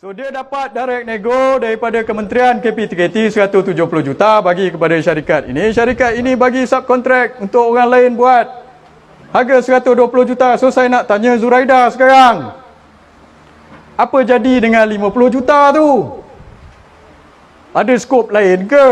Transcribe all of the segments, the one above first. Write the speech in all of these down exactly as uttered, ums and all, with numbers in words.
So dia dapat direct nego daripada Kementerian K P T K T seratus tujuh puluh juta bagi kepada syarikat ini. Syarikat ini bagi subkontrak untuk orang lain buat. Harga seratus dua puluh juta. So saya nak tanya Zuraida sekarang. Apa jadi dengan lima puluh juta tu? Ada skop lain ke?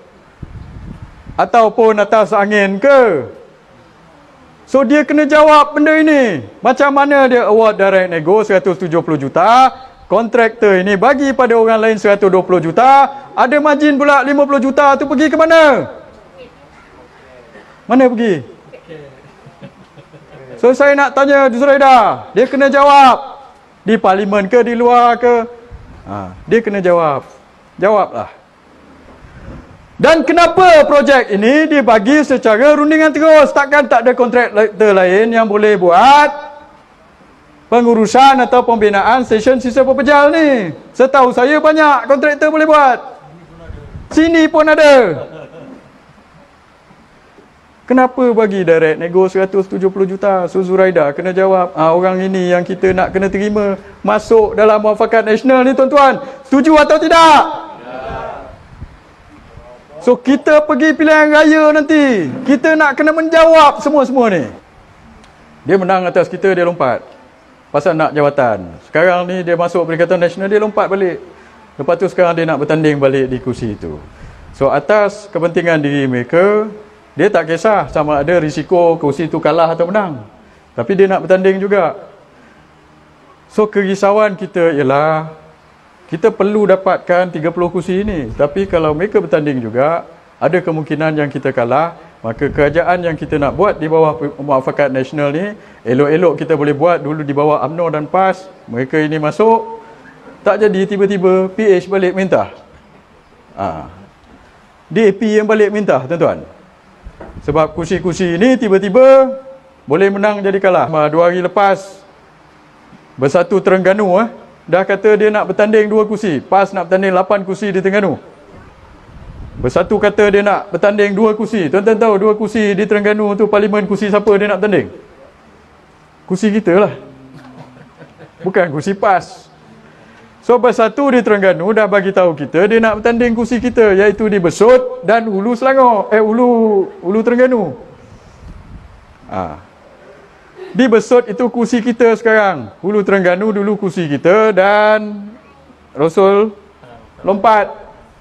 Ataupun atas angin ke? So dia kena jawab benda ini. Macam mana dia award direct nego seratus tujuh puluh juta, kontraktor ini bagi pada orang lain seratus dua puluh juta, ada margin pula lima puluh juta tu pergi ke mana? Mana pergi? So saya nak tanya Zuraida, dia kena jawab. Di parlimen ke, di luar ke? Ha, dia kena jawab. Jawablah. Dan kenapa projek ini dibagi secara rundingan terus? Takkan tak ada kontraktor lain yang boleh buat pengurusan atau pembinaan stesen sistem pepejal ni? Setahu saya banyak kontraktor boleh buat. Sini pun ada. Kenapa bagi direct nego seratus tujuh puluh juta? So Zuraida kena jawab. Ah, orang ini yang kita nak kena terima masuk dalam muafakat nasional ni tuan-tuan. Setuju atau tidak? So kita pergi pilihan raya nanti, kita nak kena menjawab semua-semua ni. Dia menang atas kita, dia lompat pasal nak jawatan. Sekarang ni dia masuk Perikatan Nasional, dia lompat balik. Lepas tu sekarang dia nak bertanding balik di kursi itu. So atas kepentingan diri mereka, dia tak kisah sama ada risiko kursi itu kalah atau menang. Tapi dia nak bertanding juga. So kerisauan kita ialah kita perlu dapatkan tiga puluh kursi ini. Tapi kalau mereka bertanding juga, ada kemungkinan yang kita kalah. Maka kerajaan yang kita nak buat di bawah muafakat nasional ni, elok-elok kita boleh buat dulu di bawah UMNO dan PAS. Mereka ini masuk, tak jadi tiba-tiba P H balik minta. Ha. D A P yang balik minta, tuan-tuan. Sebab kursi-kursi ini tiba-tiba boleh menang jadi kalah. Dua hari lepas, Bersatu Terengganu eh, dah kata dia nak bertanding dua kursi. PAS nak bertanding lapan kursi di Terengganu. Bersatu kata dia nak bertanding dua kursi. Tuan-tuan tahu dua kursi di Terengganu tu parlimen kursi siapa dia nak bertanding? Kursi kita lah. Bukan kursi PAS. So Bersatu di Terengganu dah bagi tahu kita dia nak bertanding kursi kita, iaitu di Besut dan Hulu Selangor. Eh Hulu Hulu Terengganu. Ah. Di Besut itu kursi kita sekarang. Hulu Terengganu dulu kursi kita dan Rasul lompat.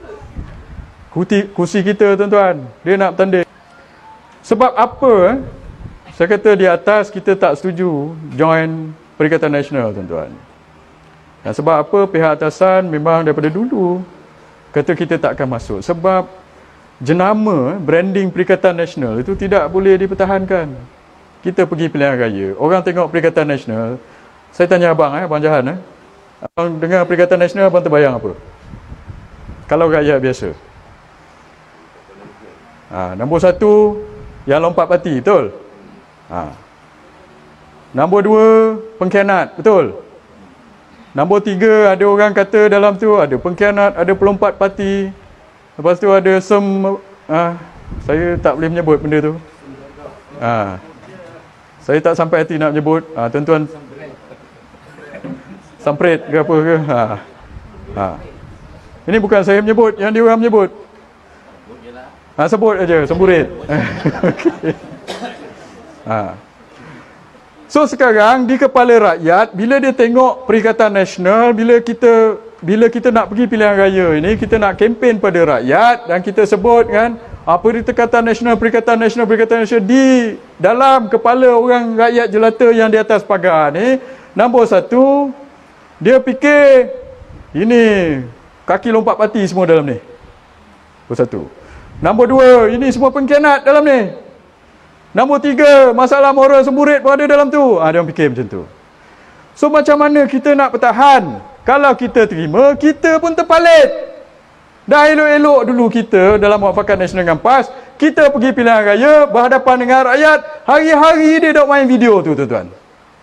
Kursi, kursi kita tuan-tuan. Dia nak bertanding. Sebab apa? Eh? Saya kata di atas kita tak setuju join Perikatan Nasional tuan-tuan. Dan sebab apa? Pihak atasan memang daripada dulu kata kita tak akan masuk. Sebab jenama branding Perikatan Nasional itu tidak boleh dipertahankan. Kita pergi pilihan raya, orang tengok Perikatan Nasional. Saya tanya abang, eh, Abang Jahan, eh, abang dengar Perikatan Nasional, abang terbayang apa? Kalau rakyat biasa. Ha, nombor satu, yang lompat parti, betul? Ha. Nombor dua, pengkhianat, betul? Nombor tiga, ada orang kata dalam tu ada pengkhianat, ada pelompat parti. Lepas tu ada sem... Ha, saya tak boleh menyebut benda tu. Ha. Saya tak sampai hati nak menyebut. Ha, tuan-tuan, sampret ke apa ke. Ha. Ha. Ini bukan saya menyebut, yang dia orang menyebut. Ha, sebut aja, semburit. Okay. Ha. So sekarang di kepala rakyat, bila dia tengok Perikatan Nasional, bila kita bila kita nak pergi pilihan raya ini, kita nak kempen pada rakyat dan kita sebut kan, apa Perikatan Nasional, Perikatan Nasional, Perikatan Nasional, di dalam kepala orang rakyat jelata yang di atas pagar ni, nombor satu, dia fikir ini kaki lompat parti semua dalam ni. Nombor satu. Nombor dua, ini semua pengkhianat dalam ni. Nombor tiga, masalah moral semburit pun ada dalam tu. Ah, dia orang fikir macam tu. So macam mana kita nak bertahan? Kalau kita terima, kita pun terpalit. Dah elok-elok dulu kita dalam muafakat nasional dengan PAS, kita pergi pilihan raya berhadapan dengan rakyat, hari-hari dia dok main video tu tuan-tuan.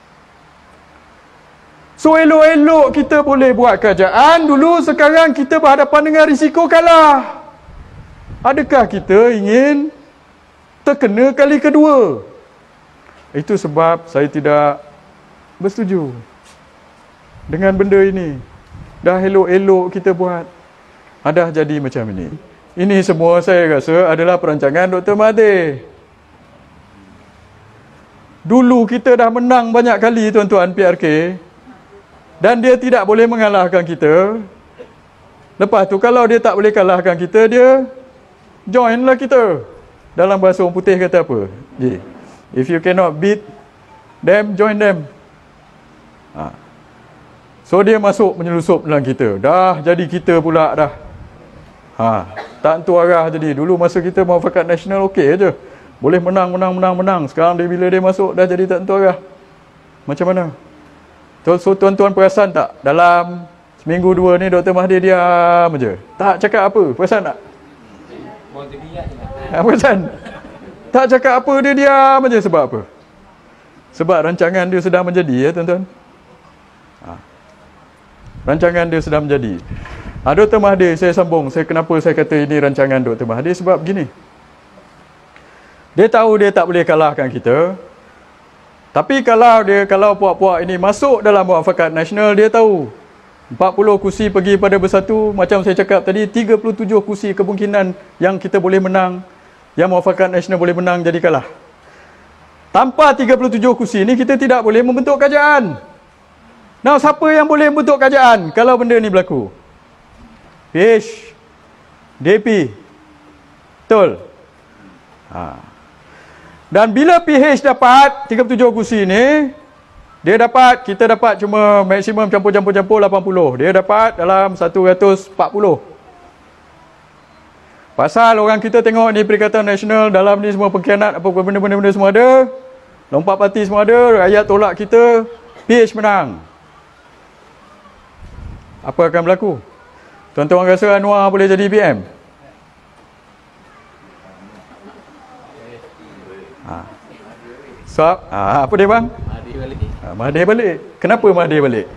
So elok-elok kita boleh buat kerajaan dulu, sekarang kita berhadapan dengan risiko kalah. Adakah kita ingin terkena kali kedua? Itu sebab saya tidak bersetuju dengan benda ini. dah elok-elok kita buat, ada jadi macam ini. Ini semua saya rasa adalah perancangan Doktor Mahathir. Dulu kita dah menang banyak kali tuan-tuan P R K, dan dia tidak boleh mengalahkan kita. Lepas tu kalau dia tak boleh kalahkan kita, dia join lah kita. Dalam bahasa orang putih kata apa? If you cannot beat them, join them. Ha. So dia masuk menyelusup dalam kita. Dah jadi kita pula dah. Ha. Tak tentu arah jadi. Dulu masa kita Muafakat Nasional okey je. Boleh menang, menang, menang, menang. Sekarang dia bila dia masuk dah jadi tak tentu arah. Macam mana? So tuan-tuan perasan tak? Dalam seminggu dua ni Doktor Mahathir diam je. Tak cakap apa. Perasan tak? Ha, perasan? Tak cakap apa, dia diam je. Sebab apa? Sebab rancangan dia sedang menjadi ya tuan-tuan. Ha. Rancangan dia sedang menjadi. Ha, Doktor Mahathir, saya sambung. Saya kenapa saya kata ini rancangan Doktor Mahathir? Sebab begini. Dia tahu dia tak boleh kalahkan kita. Tapi kalau dia, kalau puak-puak ini masuk dalam Muafakat Nasional, dia tahu empat puluh kursi pergi pada bersatu. Macam saya cakap tadi, tiga puluh tujuh kursi kemungkinan yang kita boleh menang, yang Muafakat Nasional boleh menang jadi kalah. Tanpa tiga puluh tujuh kursi ini, kita tidak boleh membentuk kerajaan. Nah, siapa yang boleh membentuk kerajaan kalau benda ni berlaku? P H, D P. Betul? Ha. Dan bila P H dapat tiga puluh tujuh kursi ni, dia dapat, kita dapat cuma maksimum campur-campur-campur lapan puluh. Dia dapat dalam seratus empat puluh. Pasal orang kita tengok ni Perikatan Nasional, dalam ni semua pengkhianat, apa benda-benda semua ada. Lompat parti semua ada, rakyat tolak kita, P H menang. Apa akan berlaku? Tuan-tuan rasa Anwar boleh jadi P M? Ha. So, ha, apa dia bang? Ha, Mahathir balik. Kenapa Mahathir balik?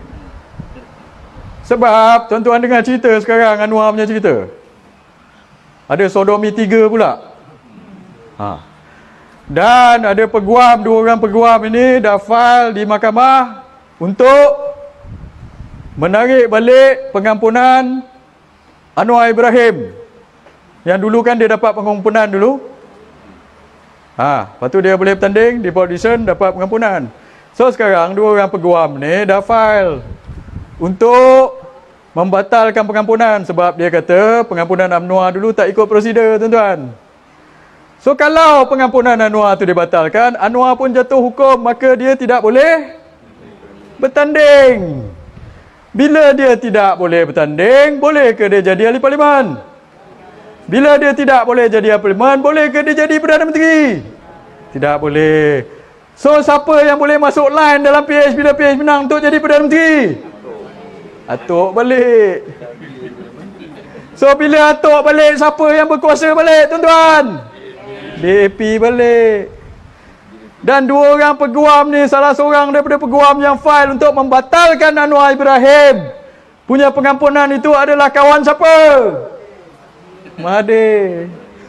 Sebab tuan-tuan dengar cerita sekarang, Anwar punya cerita. Ada sodomi tiga pula. Ha. Dan ada peguam, dua orang peguam ini dah file di mahkamah untuk menarik balik pengampunan Anwar Ibrahim. Yang dulu kan dia dapat pengampunan dulu. Ha, lepas tu dia boleh bertanding di audition, dapat pengampunan. So sekarang dua orang peguam ni dah file untuk membatalkan pengampunan sebab dia kata pengampunan Anwar dulu tak ikut prosedur tuan-tuan. So kalau pengampunan Anwar tu dibatalkan, Anwar pun jatuh hukum, maka dia tidak boleh bertanding. Bila dia tidak boleh bertanding, boleh ke dia jadi ahli parlimen? Bila dia tidak boleh jadi ahli parlimen, boleh ke dia jadi Perdana Menteri? Tidak boleh. So siapa yang boleh masuk line dalam P H bila P H menang untuk jadi Perdana Menteri? Atuk balik. So bila atuk balik, siapa yang berkuasa balik tuan-tuan? D A P balik. Dan dua orang peguam ni, salah seorang daripada peguam yang file untuk membatalkan Anwar Ibrahim punya pengampunan itu adalah kawan siapa? Mahathir.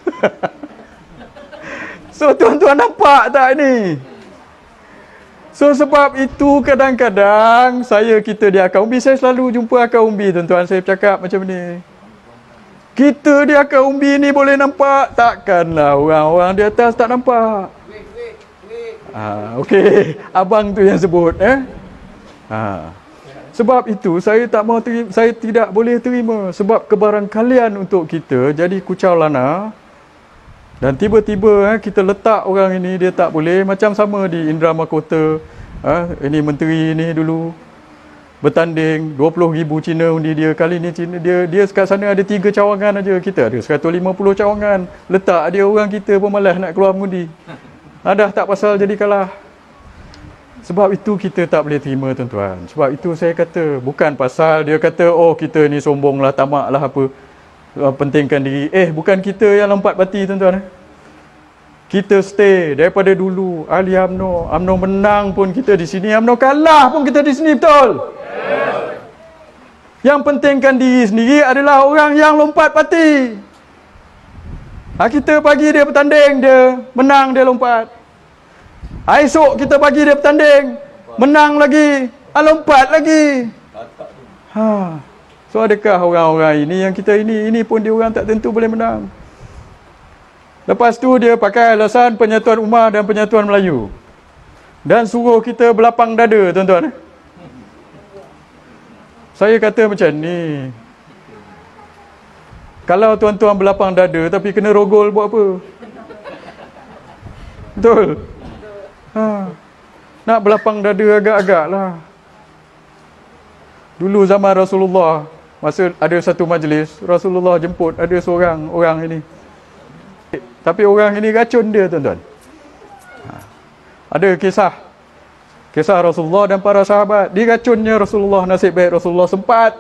So tuan-tuan nampak tak ni? So sebab itu kadang-kadang saya, kita di Akar Umbi, saya selalu jumpa Akar Umbi tuan-tuan, saya cakap macam ni. Kita di Akar Umbi ni boleh nampak, takkanlah orang-orang di atas tak nampak. Ah, okey, abang tu yang sebut eh. Ha. Sebab itu saya tak mau terima, saya tidak boleh terima sebab kebarangkalian untuk kita jadi kucau lana. Dan tiba-tiba eh, kita letak orang ini, dia tak boleh. Macam sama di Indra Mahkota, eh, ini menteri ini dulu bertanding dua puluh ribu Cina undi dia. Kali ni Cina, dia dia kat sana ada tiga cawangan aja, kita ada seratus lima puluh cawangan. Letak dia orang kita pun malas nak keluar mengundi. Ada tak pasal jadi kalah. Sebab itu kita tak boleh terima tuan-tuan. Sebab itu saya kata, bukan pasal dia kata oh kita ni sombonglah, tamaklah apa, pentingkan diri. Eh bukan kita yang lompat parti tuan-tuan. Kita stay daripada dulu. Ahli U M N O, U M N O menang pun kita di sini, U M N O kalah pun kita di sini, betul? Yeah. Yang pentingkan diri sendiri adalah orang yang lompat parti. Ha, kita bagi dia bertanding, dia menang, dia lompat. Ha, esok kita bagi dia bertanding, menang lagi, ha, lompat lagi. Ha. So adakah orang-orang ini yang kita ini, ini pun dia orang tak tentu boleh menang. Lepas tu dia pakai alasan penyatuan ummah dan penyatuan Melayu. Dan suruh kita berlapang dada, tuan-tuan. Saya kata macam ni. Kalau tuan-tuan berlapang dada tapi kena rogol buat apa? Betul? Ha. Nak berlapang dada agak-agak lah. Dulu zaman Rasulullah, masa ada satu majlis, Rasulullah jemput ada seorang orang ini. Tapi orang ini racun dia, tuan-tuan. Ha. Ada kisah. Kisah Rasulullah dan para sahabat. Diracunnya Rasulullah, nasib baik Rasulullah sempat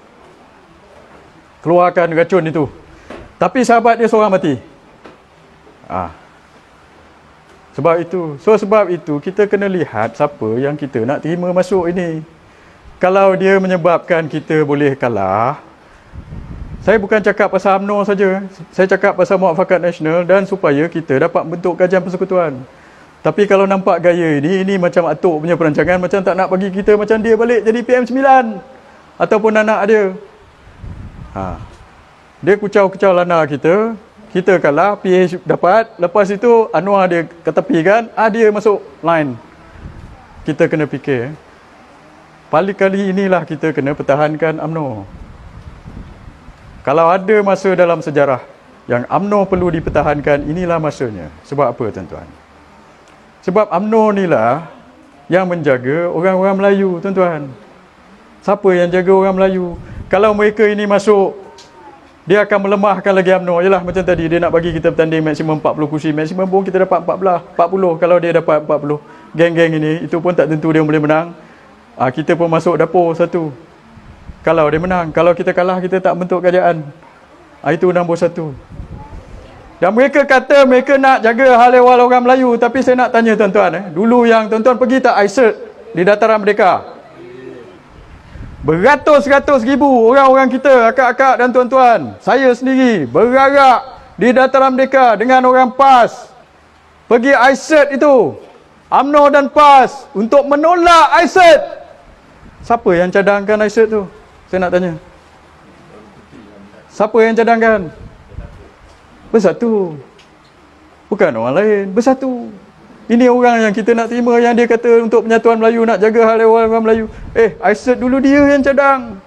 keluarkan racun itu. Tapi sahabat dia seorang mati. Ah. Sebab itu, so sebab itu kita kena lihat siapa yang kita nak terima masuk ini. Kalau dia menyebabkan kita boleh kalah, saya bukan cakap pasal UMNO saja. Saya cakap pasal Muafakat Nasional dan supaya kita dapat bentuk kajian persekutuan. Tapi kalau nampak gaya ini, ini macam atuk punya perancangan, macam tak nak bagi kita macam dia balik jadi P M sembilan ataupun anak dia. Ha. Dia kucau-kucau lana kita, kita kalah, P H dapat, lepas itu Anwar dia ke tepi kan, ah dia masuk line. Kita kena fikir. Paling kali inilah kita kena pertahankan UMNO. Kalau ada masa dalam sejarah yang UMNO perlu dipertahankan, inilah masanya. Sebab apa, tuan-tuan? Sebab UMNO inilah yang menjaga orang-orang Melayu, tuan-tuan. Siapa yang jaga orang Melayu? Kalau mereka ini masuk, dia akan melemahkan lagi UMNO. Yalah, macam tadi, dia nak bagi kita bertanding maksimum empat puluh kursi. Maksimum pun kita dapat empat belas, empat puluh. Kalau dia dapat empat puluh. Geng-geng ini, itu pun tak tentu dia boleh menang. Ha, kita pun masuk dapur satu. Kalau dia menang. Kalau kita kalah, kita tak bentuk kerajaan. Ha, itu nombor satu. Dan mereka kata mereka nak jaga hal ehwal orang Melayu. Tapi saya nak tanya tuan-tuan, eh, dulu yang tuan-tuan pergi tak I C E R T di Dataran Merdeka? Beratus-ratus ribu orang-orang kita, akak-akak dan tuan-tuan, saya sendiri berarak di Dataran Merdeka dengan orang P A S. Pergi I C E R T itu, UMNO dan P A S, untuk menolak I C E R T. Siapa yang cadangkan I C E R T tu? Saya nak tanya. Siapa yang cadangkan? Bersatu. Bukan orang lain, bersatu. Ini orang yang kita nak terima, yang dia kata untuk penyatuan Melayu, nak jaga hal ehwal orang Melayu. Eh, I C E R T dulu dia yang cadang.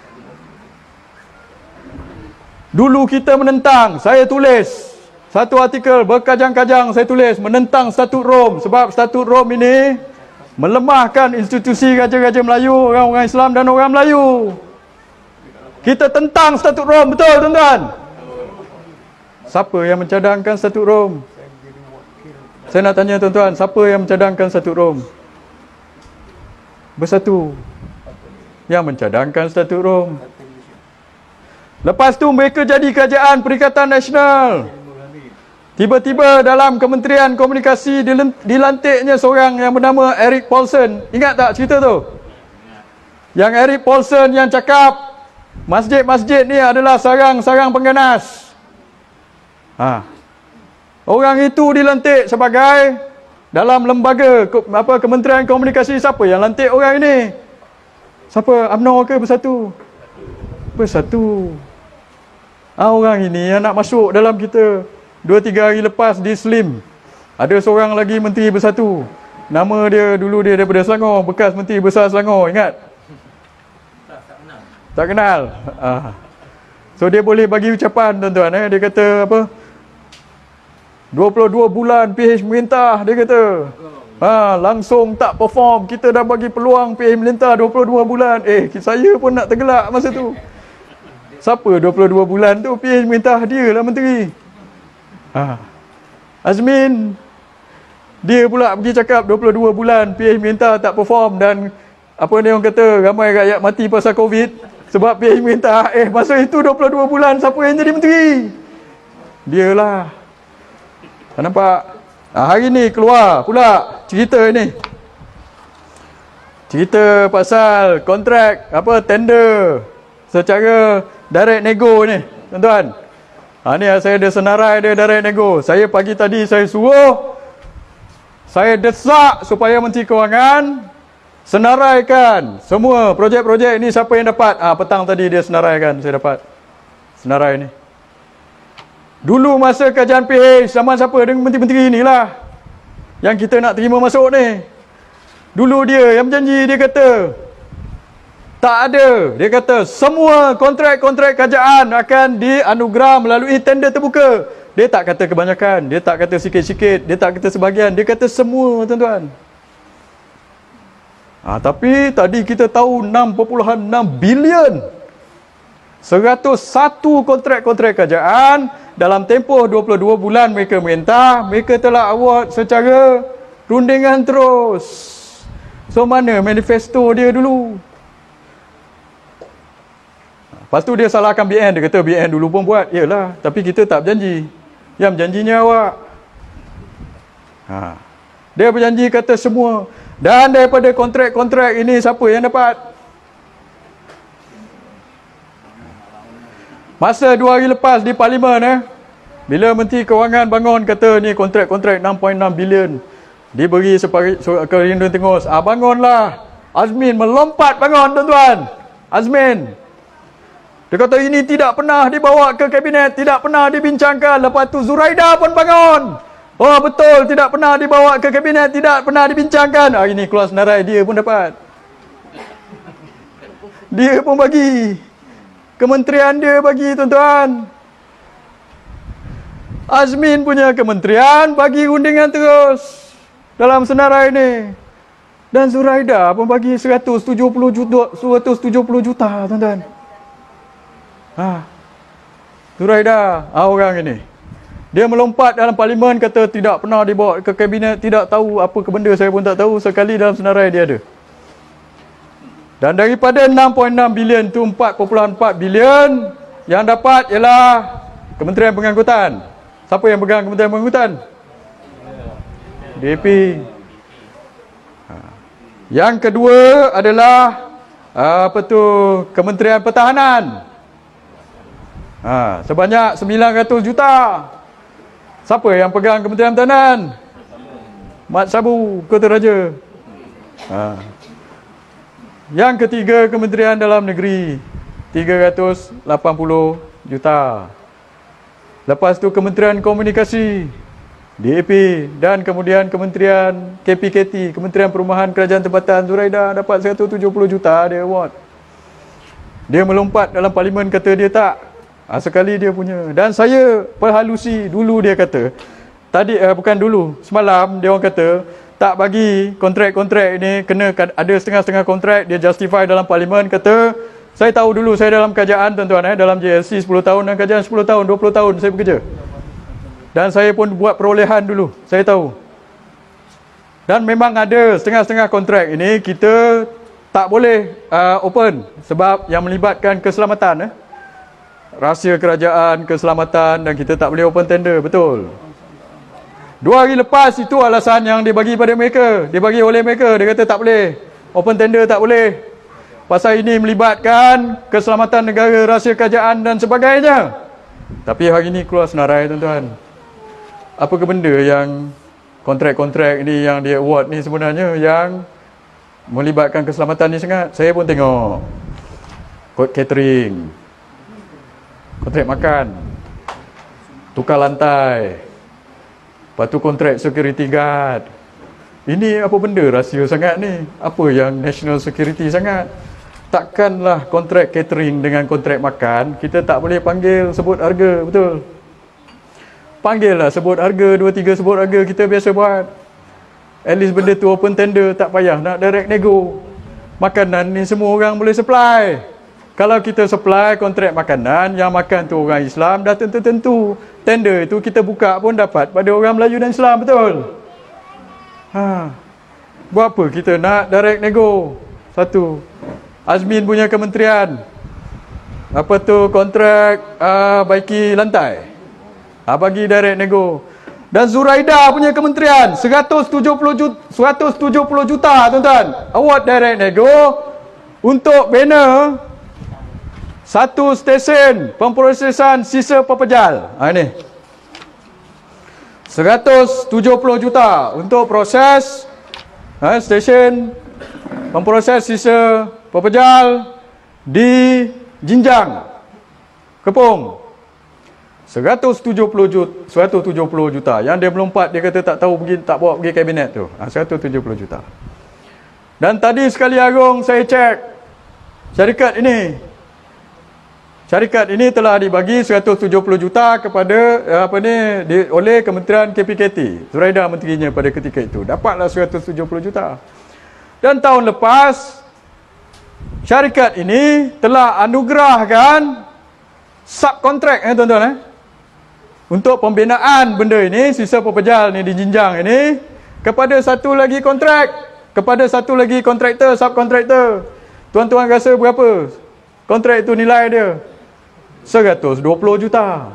Dulu kita menentang, saya tulis satu artikel berkajang-kajang, saya tulis menentang Statut Rom. Sebab Statut Rom ini melemahkan institusi Raja-Raja Melayu, orang-orang Islam dan orang Melayu. Kita tentang Statut Rom, betul tuan-tuan? Siapa yang mencadangkan Statut Rom? Saya nak tanya tuan-tuan, siapa yang mencadangkan Statut Rom? Bersatu. Yang mencadangkan Statut Rom. Lepas tu mereka jadi Kerajaan Perikatan Nasional. Tiba-tiba dalam Kementerian Komunikasi dilantiknya seorang yang bernama Erik Paulsen. Ingat tak cerita tu? Yang Erik Paulsen yang cakap masjid-masjid ni adalah sarang-sarang pengganas. Ha. Orang itu dilantik sebagai dalam lembaga apa Kementerian Komunikasi. Siapa yang lantik orang ini? Siapa? UMNO ke Bersatu? Bersatu. Ha, orang ini yang nak masuk dalam kita. Dua tiga hari lepas di Slim, ada seorang lagi Menteri Bersatu. Nama dia dulu dia daripada Selangor, bekas Menteri Besar Selangor, ingat? Tak, tak kenal. Tak kenal. Ha. So dia boleh bagi ucapan tuan-tuan, eh? Dia kata apa? dua puluh dua bulan P H merintah, dia kata. Ha, langsung tak perform. Kita dah bagi peluang P H merintah dua puluh dua bulan. Eh, saya pun nak tergelak masa tu. Siapa dua puluh dua bulan tu P H merintah? Dia lah menteri. Ha. Azmin, dia pula pergi cakap dua puluh dua bulan P H merintah tak perform. Dan apa dia orang kata, ramai rakyat mati pasal Covid sebab P H merintah. Eh, masa itu dua puluh dua bulan siapa yang jadi menteri? Dia lah. Nampak? Ha, hari ni keluar pula cerita ini. Cerita pasal kontrak apa tender secara direct nego ni, tuan-tuan. Ha, ni saya ada senarai dia direct nego. Saya pagi tadi saya suruh, saya desak supaya Menteri Kewangan senaraikan semua projek-projek ini. Siapa yang dapat? Ah, petang tadi dia senaraikan, saya dapat senarai ni. Dulu masa kajian P H zaman siapa? Dengan menteri-menteri inilah yang kita nak terima masuk ni. Dulu dia yang berjanji, dia kata tak ada. Dia kata semua kontrak-kontrak kerajaan akan dianugerah melalui tender terbuka. Dia tak kata kebanyakan, dia tak kata sikit-sikit, dia tak kata sebahagian, dia kata semua, tuan-tuan. Ha, tapi tadi kita tahu enam perpuluhan enam bilion. seratus satu kontrak-kontrak kerajaan dalam tempoh dua puluh dua bulan mereka minta, mereka telah award secara rundingan terus. So mana manifesto dia dulu? Lepas tu dia salahkan B N, dia kata B N dulu pun buat. Yalah, tapi kita tak berjanji. Yang berjanjinya awak. Ha. Dia berjanji kata semua. Dan daripada kontrak-kontrak ini siapa yang dapat? Masa dua hari lepas di Parlimen, eh, bila Menteri Kewangan bangun kata ni kontrak-kontrak enam perpuluhan enam bilion diberi separi, ke Rindu Tengus. Ah, bangunlah. Azmin melompat bangun, tuan-tuan. Azmin. Dia kata ini tidak pernah dibawa ke kabinet, tidak pernah dibincangkan. Lepas tu Zuraida pun bangun. Oh betul, tidak pernah dibawa ke kabinet, tidak pernah dibincangkan. Hari ni keluar senarai, dia pun dapat. Dia pun bagi. Kementerian dia bagi, tuan-tuan. Azmin punya kementerian bagi rundingan terus dalam senarai ni. Dan Zuraida pun bagi seratus tujuh puluh juta, seratus tujuh puluh juta, tuan-tuan. Ha. Zuraida, ha, orang ini. Dia melompat dalam Parlimen kata tidak pernah dibawa ke kabinet, tidak tahu apa ke benda, saya pun tak tahu. Sekali dalam senarai dia ada. Dan daripada enam perpuluhan enam bilion tu empat perpuluhan empat bilion yang dapat ialah Kementerian Pengangkutan. Siapa yang pegang Kementerian Pengangkutan? D A P. Ha. Yang kedua adalah apa tu, Kementerian Pertahanan. Ha, sebanyak sembilan ratus juta. Siapa yang pegang Kementerian Pertahanan? Mat Sabu, Kota Raja. Ha. Yang ketiga, Kementerian Dalam Negeri, tiga ratus lapan puluh juta. Lepas tu Kementerian Komunikasi, D A P, dan kemudian Kementerian K P K T, Kementerian Perumahan Kerajaan Tempatan, Zuraida dapat seratus tujuh puluh juta dia award. Dia melompat dalam Parlimen kata dia tak. Ha, sekali dia punya. Dan saya perhalusi dulu, dia kata tadi, eh, bukan dulu, semalam dia orang kata tak bagi kontrak-kontrak ini, kena ada setengah-setengah kontrak. Dia justify dalam Parlimen, kata saya tahu dulu, saya dalam kerajaan, tuan-tuan, eh, dalam J L C sepuluh tahun dan kerajaan sepuluh tahun, dua puluh tahun saya bekerja. Dan saya pun buat perolehan dulu, saya tahu. Dan memang ada setengah-setengah kontrak ini kita tak boleh uh, open sebab yang melibatkan keselamatan, eh. Rahsia kerajaan, keselamatan, dan kita tak boleh open tender, betul. Dua hari lepas itu alasan yang dibagi pada mereka, dibagi oleh mereka. Dia kata tak boleh open tender, tak boleh. Pasal ini melibatkan keselamatan negara, rahsia kerajaan dan sebagainya. Tapi hari ini keluar senarai, tuan-tuan. Apa ke benda yang kontrak-kontrak ini yang dia award ni sebenarnya yang melibatkan keselamatan ni sangat. Saya pun tengok kod catering, kontrak makan, tukar lantai, lepas tu kontrak security guard. Ini apa benda rahsia sangat ni? Apa yang national security sangat? Takkanlah kontrak catering dengan kontrak makan kita tak boleh panggil sebut harga, betul? Panggillah sebut harga, dua tiga sebut harga kita biasa buat. At least benda tu open tender, tak payah nak direct nego. Makanan ni semua orang boleh supply. Kalau kita supply kontrak makanan, yang makan tu orang Islam, dah tentu-tentu tender itu kita buka pun dapat pada orang Melayu dan Islam, betul? Ha. Buat apa kita nak direct nego? Satu, Azmin punya kementerian, apa tu, kontrak uh, baiki lantai, ha, bagi direct nego. Dan Zuraida punya kementerian seratus tujuh puluh juta, seratus tujuh puluh juta, tuan-tuan, award direct nego untuk banner satu stesen pemprosesan sisa pepejal. Ha, ini seratus tujuh puluh juta untuk proses, ha, stesen memproses sisa pepejal di Jinjang, Kepung. seratus tujuh puluh juta. Yang dia melompat, dia kata tak tahu pergi, tak bawa pergi kabinet tu. Ha, seratus tujuh puluh juta. Dan tadi sekali agung saya cek syarikat ini. Syarikat ini telah dibagi seratus tujuh puluh juta kepada apa ni di, oleh Kementerian K P K T. Zuraida menterinya pada ketika itu. Dapatlah seratus tujuh puluh juta. Dan tahun lepas syarikat ini telah anugerahkan subkontrak eh tuan-tuan eh untuk pembinaan benda ini, sisa pepejal ni di Jinjang ini kepada satu lagi kontrak, kepada satu lagi kontraktor, subkontraktor. Tuan-tuan rasa berapa kontrak itu nilai dia? seratus dua puluh juta.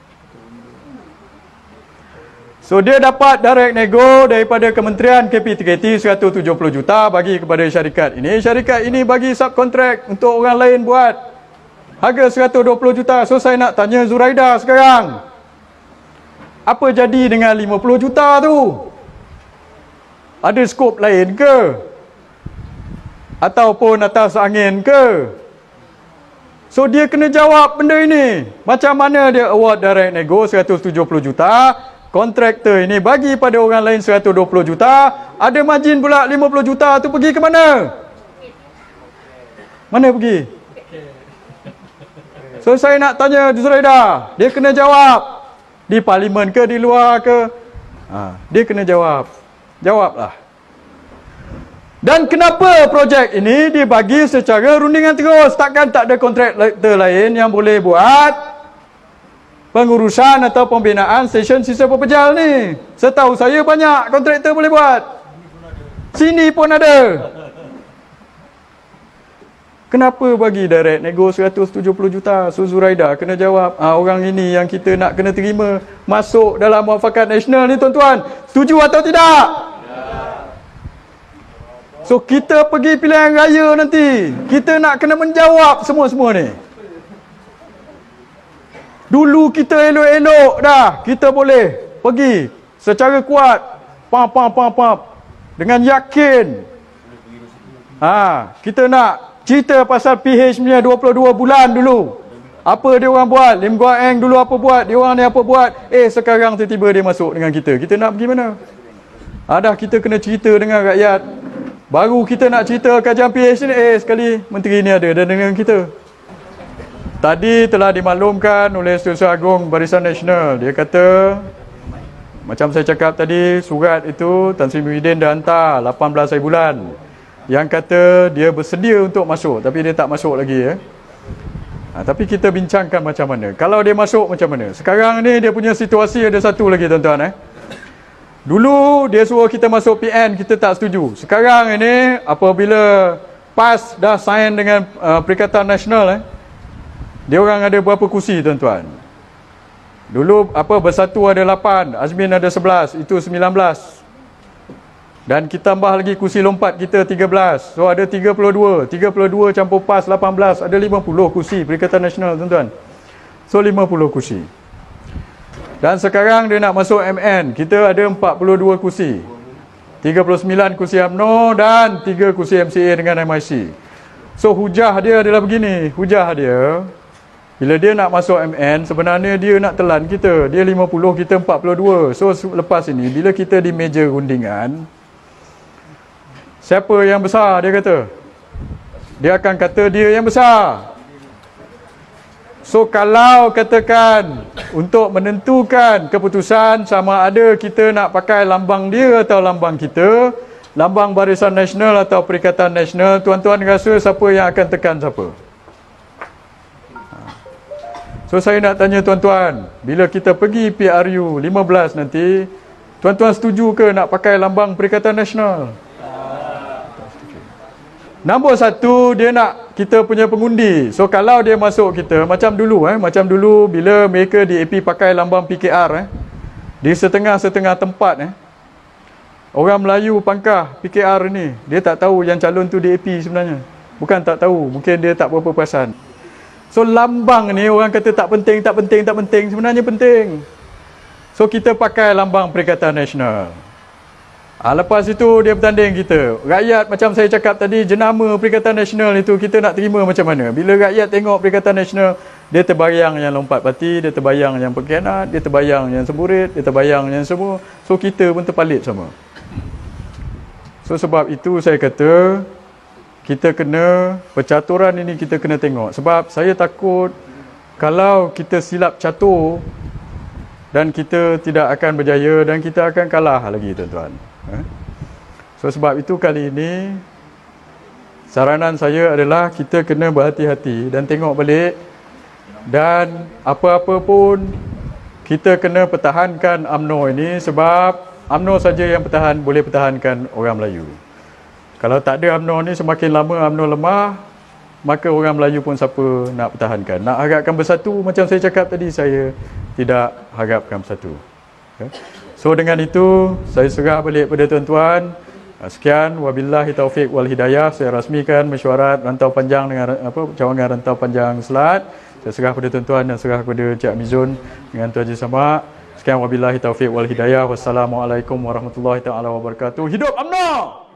So dia dapat direct nego daripada Kementerian K P K T seratus tujuh puluh juta bagi kepada syarikat ini. Syarikat ini bagi subkontrak untuk orang lain buat harga seratus dua puluh juta. So saya nak tanya Zuraida sekarang, apa jadi dengan lima puluh juta tu? Ada skop lain ke? Ataupun atas angin ke? So dia kena jawab benda ini. Macam mana dia award direct nego seratus tujuh puluh juta, kontraktor ini bagi pada orang lain seratus dua puluh juta, ada margin pula lima puluh juta tu pergi ke mana? Mana pergi? So saya nak tanya Zuraida, dia kena jawab. Di parlimen ke, di luar ke? Ha, dia kena jawab. Jawablah. Dan kenapa projek ini dibagi secara rundingan terus? Takkan tak ada kontraktor lain yang boleh buat pengurusan atau pembinaan stesen sisa pepejal ni? Setahu saya banyak kontraktor boleh buat. Sini pun ada. Kenapa bagi direct nego seratus tujuh puluh juta? So Zuraida kena jawab. Ah, orang ini yang kita nak kena terima masuk dalam muafakat nasional ni tuan-tuan. Setuju atau tidak? So kita pergi pilihan raya nanti, kita nak kena menjawab semua-semua ni. Dulu kita elok-elok dah, kita boleh pergi secara kuat, pam pam pam pam dengan yakin. Ha, kita nak cerita pasal P H punya dua puluh dua bulan dulu. Apa dia orang buat? Lim Guang Eng dulu apa buat? Dia orang ni apa buat? Eh sekarang tiba-tiba dia masuk dengan kita. Kita nak pergi mana? Ada kita kena cerita dengan rakyat. Baru kita nak cerita kajian P H ni, eh sekali menteri ni ada dan dengan kita. Tadi telah dimaklumkan oleh Setiausaha Agung Barisan Nasional. Dia kata, macam saya cakap tadi, surat itu Tan Sri Muhyiddin dah hantar lapan belas hari bulan. Yang kata dia bersedia untuk masuk, tapi dia tak masuk lagi. Eh. Ha, tapi kita bincangkan macam mana. Kalau dia masuk macam mana. Sekarang ni dia punya situasi ada satu lagi tuan-tuan. Eh. Dulu dia suruh kita masuk P N, kita tak setuju. Sekarang ini apabila P A S dah sign dengan uh, Perikatan Nasional, eh, dia orang ada berapa kursi tuan-tuan? Dulu apa Bersatu ada lapan, Azmin ada sebelas, itu sembilan belas. Dan kita tambah lagi kursi lompat kita tiga belas. So ada tiga puluh dua, tiga puluh dua campur P A S lapan belas, ada lima puluh kursi Perikatan Nasional tuan-tuan. So lima puluh kursi. Dan sekarang dia nak masuk M N, kita ada empat puluh dua kursi. tiga puluh sembilan kursi U M N O dan tiga kursi M C A dengan M I C. So hujah dia adalah begini, hujah dia, bila dia nak masuk M N, sebenarnya dia nak telan kita. Dia lima puluh, kita empat puluh dua. So lepas ini, bila kita di meja rundingan, siapa yang besar, dia kata? Dia akan kata dia yang besar. So kalau katakan untuk menentukan keputusan sama ada kita nak pakai lambang dia atau lambang kita, lambang Barisan Nasional atau Perikatan Nasional, tuan-tuan rasa siapa yang akan tekan siapa? So saya nak tanya tuan-tuan, bila kita pergi P R U lima belas nanti, tuan-tuan setuju ke nak pakai lambang Perikatan Nasional? Nombor satu, dia nak kita punya pengundi. So kalau dia masuk kita, macam dulu eh, macam dulu bila mereka di A P pakai lambang P K R eh, di setengah-setengah tempat eh, orang Melayu pangkah P K R ni, dia tak tahu yang calon tu di A P sebenarnya. Bukan tak tahu, mungkin dia tak berapa perasan. So lambang ni orang kata tak penting, tak penting, tak penting, sebenarnya penting. So kita pakai lambang Perikatan Nasional. Ha, lepas itu dia bertanding kita. Rakyat macam saya cakap tadi, jenama Perikatan Nasional itu kita nak terima macam mana? Bila rakyat tengok Perikatan Nasional, dia terbayang yang lompat parti, dia terbayang yang pengkhianat, dia terbayang yang semburit, dia terbayang yang semua. So kita pun terpalit sama. So sebab itu saya kata, kita kena, percaturan ini kita kena tengok. Sebab saya takut kalau kita silap catur dan kita tidak akan berjaya dan kita akan kalah lagi, tuan-tuan. So sebab itu kali ini saranan saya adalah kita kena berhati-hati dan tengok balik, dan apa-apa pun kita kena pertahankan U M N O ini, sebab U M N O saja yang pertahan boleh pertahankan orang Melayu. Kalau tak ada U M N O ni, semakin lama U M N O lemah, maka orang Melayu pun siapa nak pertahankan. Nak harapkan bersatu, macam saya cakap tadi, saya tidak harapkan bersatu. Okay. So dengan itu, saya serah balik pada tuan-tuan. Sekian, wabillahi taufiq wal hidayah. Saya rasmikan mesyuarat rantau panjang dengan apa cawangan rantau panjang Selat. Saya serah pada tuan-tuan dan serah kepada Cik Mizun dengan Tuan Haji Samak. Sekian, wabillahi taufiq wal hidayah. Wassalamualaikum warahmatullahi taala wabarakatuh. Hidup U M N O!